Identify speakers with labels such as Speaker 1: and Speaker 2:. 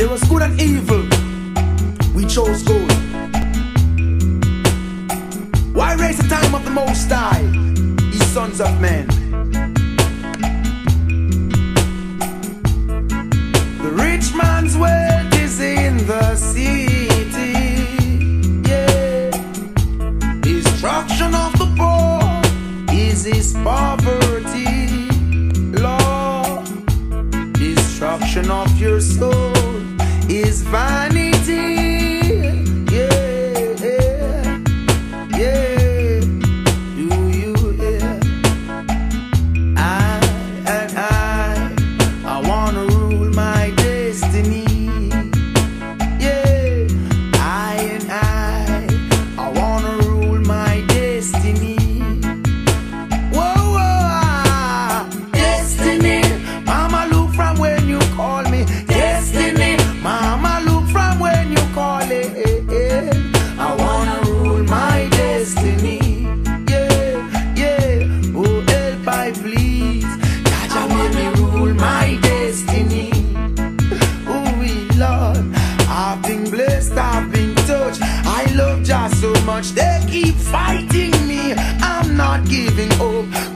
Speaker 1: There was good and evil. We chose good. Why raise the time of the Most High, ye sons of men? The rich man's wealth is in the city, yeah. Destruction of the poor is his poverty, Lord. Destruction of your soul is vanity. So much they keep fighting me, I'm not giving up.